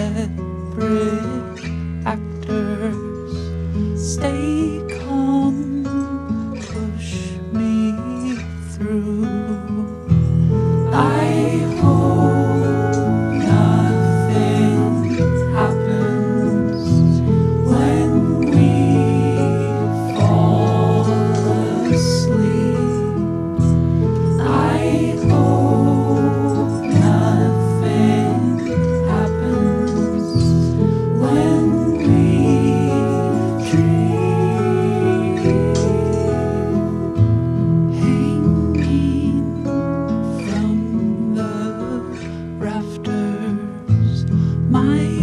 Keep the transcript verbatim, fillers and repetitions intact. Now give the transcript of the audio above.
separate actors. Stay calm, push me through. I hope nothing happens when we fall asleep. I hope nothing happens when we dream. Hanging from the rafters, my